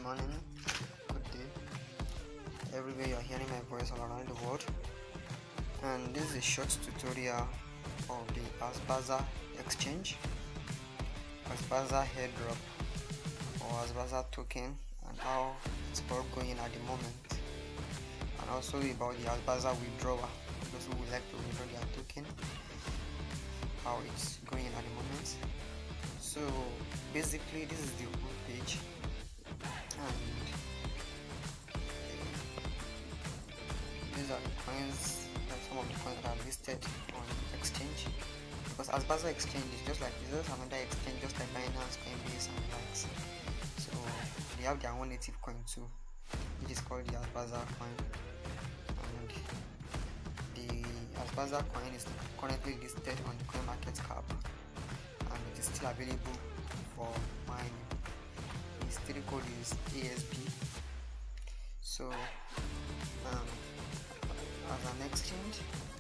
morning, good day, everywhere you are hearing my voice all around the world. And this is a short tutorial of the Asbaza exchange, Asbaza airdrop or Asbaza token, and how it's all going at the moment, and also about the Asbaza withdrawal for those who would like to withdraw their token, how it's going at the moment. So basically this is the home page, and these are the coins, some of the coins that are listed on exchange, because Asbaza exchange is just another exchange, just like Binance, Coinbase and likes. So they have their own native coin too, which is called the Asbaza coin, and the Asbaza coin is currently listed on the CoinMarketCap, and it is still available for mining. Its ticker code is ASB. So as an exchange,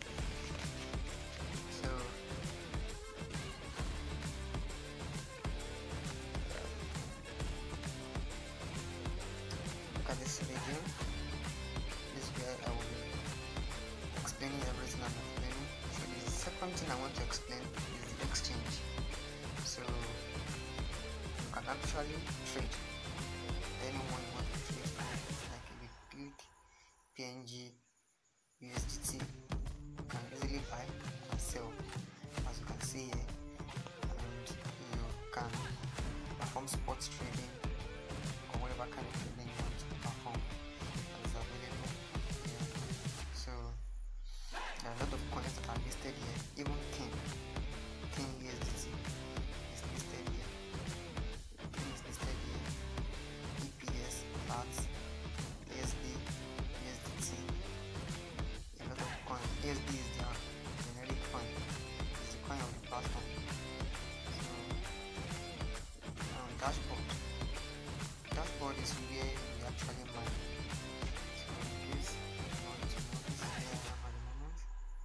so look at this video. This is where I will be explaining everything I'm explaining. So the second thing I want to explain is the exchange. So you can actually trade anyone you want to trade, like if you click PNG USDT, you can easily buy and sell, as you can see here, and you can perform sports trading or whatever kind of trading you want to perform that is available here. So there are a lot of coins that are listed here, even King USDT is listed here, King is listed here, EPS, LATS, ASD, USDT, a lot of coins. ASD is their generic coin, it's the coin of the platform. So dashboard is where we actually mine. So in case you want to know this, here I am at the moment,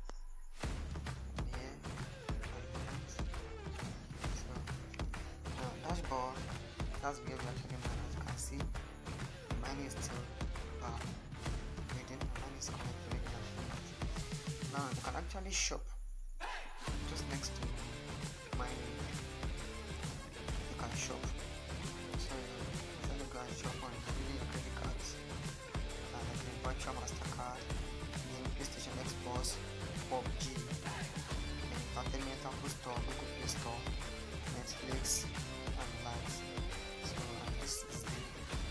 here at the moment. So now dashboard, that's where we actually mine. As you can see, the mining is still reading, the mining is currently reading at the moment. Now you can actually shop just next to mining. You can shop. So you go and shop on using your credit cards, like the virtual Mastercard, the PlayStation Xbox, PUBG, the Entertainment Apple Store, Google Play Store, Netflix, and likes. So this is the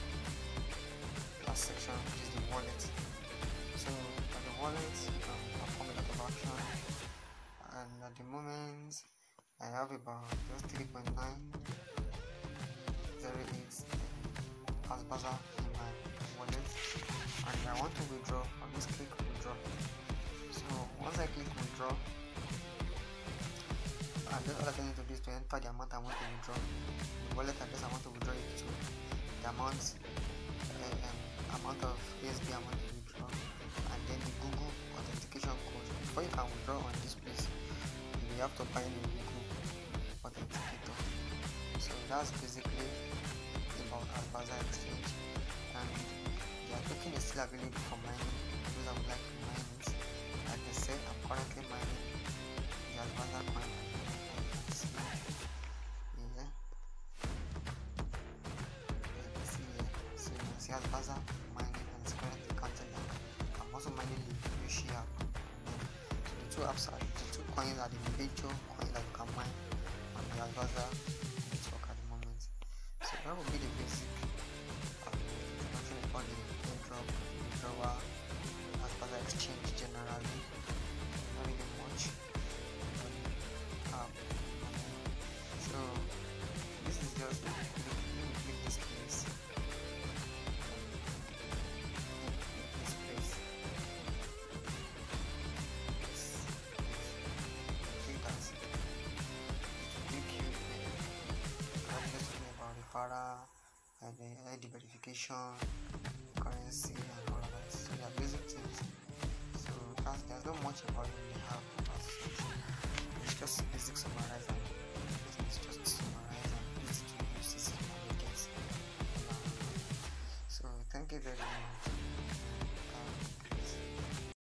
last section, which is the wallet. So at the wallet, you can perform a lot of action, and at the moment I have about just 3.908 Asbaza in my wallet, and I want to withdraw. I'll just click withdraw. So once I click withdraw, and just all I need to do is to enter the amount I want to withdraw, the wallet address I want to withdraw it to, the amount of ASB I want to withdraw, and then the Google authentication code. Before you can withdraw on this place, you have to find a Google authenticator. So that's basically about Asbaza exchange, and their token is still available for mining for those that would like to mine it. Like I said, I'm currently mining the Asbaza coin. As you can see here, so you can see Asbaza mining, and it's currently counting down. I'm also mining the Yoshi app. So the two apps are the two coins are the major coins that you can mine on the Asbaza network at the moment. So that would be the basic introduction for the airdrop, withdrawal, Asbaza exchange generally. Not really much. So this is just let me click this place. This place. Click that. Click you. I'm just talking about the FARA and the ID verification, currency, and all of that. So they are basic things. So there's not much about it we have about it. It's just basic summarizer. It's just summarizer. Easy to use, easy to navigate. you very much.